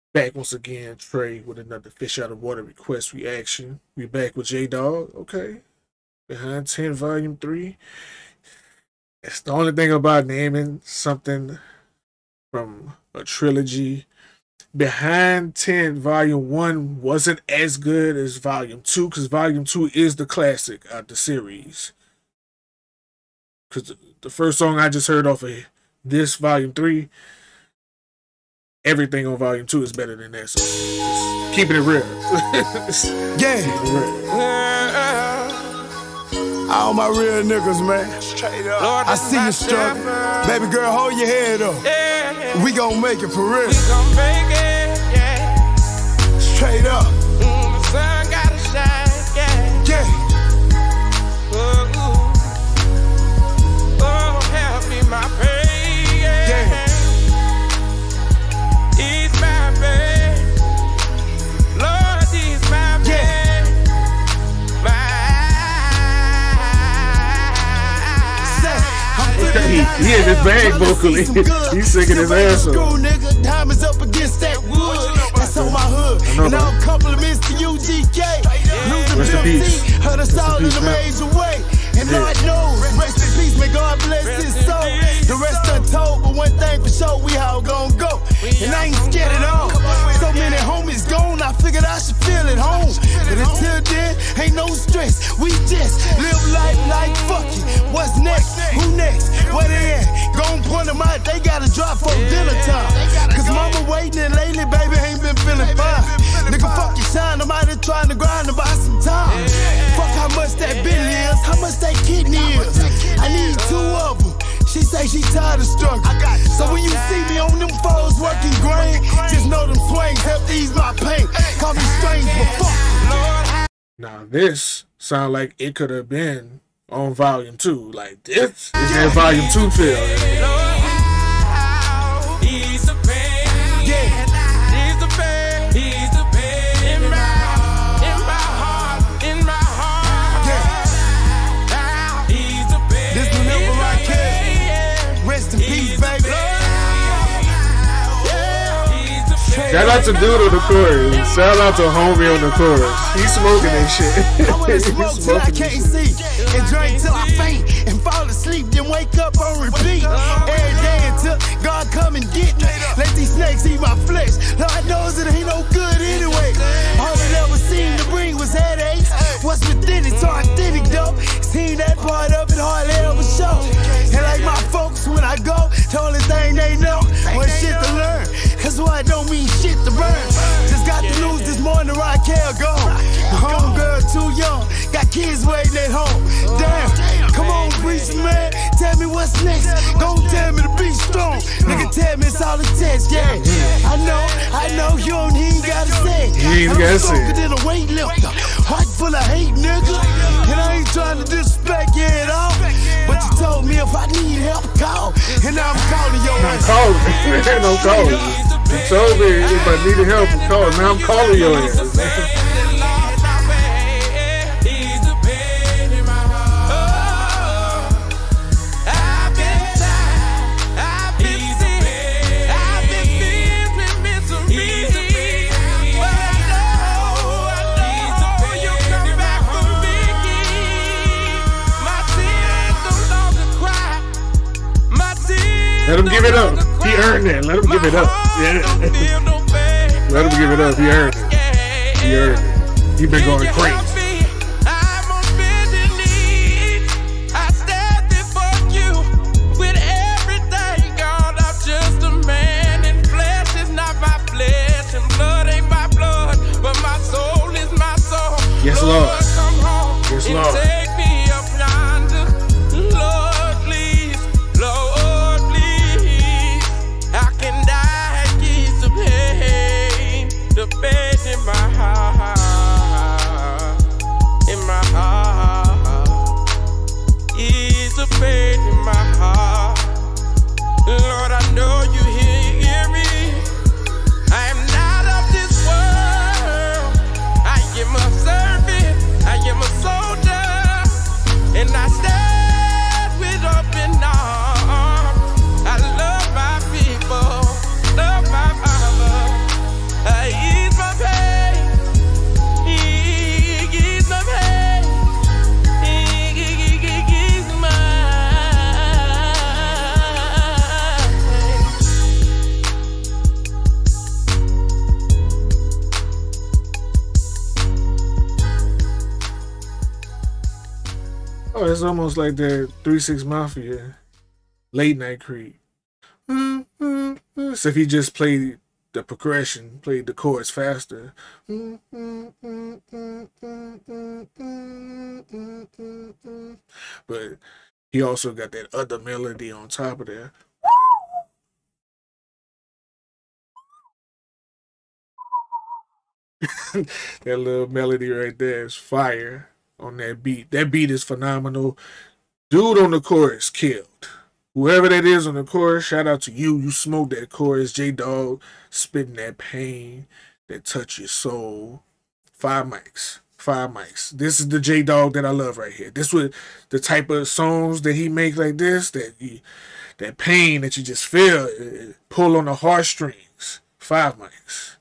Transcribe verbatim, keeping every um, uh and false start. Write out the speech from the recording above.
Back once again, Trey, with another Fish Out of Water request reaction. We back with J-Dog, okay? Behind ten, Volume three. It's the only thing about naming something from a trilogy. Behind ten, Volume one wasn't as good as Volume two, because Volume two is the classic of the series. Because the first song I just heard off of this Volume three, everything on Volume two is better than that. So just keeping it real. Yeah. Keeping it real. All my real niggas, man. Straight up. Lord, I see you struggling. Baby girl, hold your head up. Yeah, yeah. We gon' make it for real. We gon' make it, yeah. Straight up. Mm, the sun gotta shine, yeah. Yeah. Oh, oh, help me, my pain, yeah. Yeah. Ease my pain. Lord, ease my pain. Yeah. He, he in his bag vocally. He's singing his ass off. Nigga, diamonds up against that wood. That's on my hood. And all compliments to U G K. Rest in peace. Heard us all in a major way. And Lord knows, rest in peace, may God bless his soul. The rest untold, but one thing for sure, we all gon' go. And I ain't scared at all. So many homies gone, I figured I should feel at home. But until then, ain't no stress. We just live life like fuck it. What's next? Who next? Where they at? Gon' point them out, they gotta drop for dinner time. Cause mama waiting and lately, baby, ain't been feeling fine. Nigga, fuck your shine, I'm out here trying to grind to buy some time. Fuck how much that bill is, how much that kidney is. I need two of them. She say she tired of struggling. So when you see me on them foes working grain, just know them swings help ease my pain. Call me strange, but fuck it. Now this sound like it could have been on Volume two. Like this is that Volume two feel. Ease the pain. Yeah. Ease the pain. Ease the pain. In my, in my heart. In my heart. Yeah. Ease the pain. This the number right here. Rest in peace, baby. Shout out to Dude on the chorus. Shout out to Homie on the chorus. He's smoking that shit. I wanna smoke till I can't see, and drink till I faint, and fall asleep, then wake up on repeat. Every day until God come and get me. Let these snakes eat my flesh. Lord knows it ain't no good anyway. All it ever seemed to bring was headaches. What's within it's authentic though. Seen that part of it hardly ever show. And like my folks when I go, the only thing they know was shit to learn. Cause what don't mean shit to burn. Just got the news this morning, Raquel gone. The homegirl too young, got kids waiting at home. Damn, come on, preacher man, tell me what's next. Gon' tell me to be strong. Nigga, tell me it's all a test, yeah. I know, I know you don't even gotta say it. You ain't gotta say it. I'm stronger than a weightlifter, heart full of hate, nigga. And I ain't trying to disrespect you at all. But you told me if I need help, call. And now I'm calling your ass. I'm calling. Ain't no calling. You told me if I needed help, I'm calling. Now I'm calling your ass. Let him give it up. He earned that. Let him give it up. Yeah. Let him give it up. He earned it. He earned it. He been going crazy. Yes, Lord. Yes, Lord. The pain in my heart. That's almost like the three six Mafia late night creep. So if he just played the progression, played the chords faster. But he also got that other melody on top of that. That little melody right there is fire on that beat. That beat is phenomenal. Dude on the chorus killed. Whoever that is on the chorus, shout out to you. You smoked that chorus. J-Dog spitting that pain that touch your soul. Five mics. Five mics. This is the J-Dog that I love right here. This was the type of songs that he make like this, that you, that pain that you just feel, pull on the heartstrings. Five mics.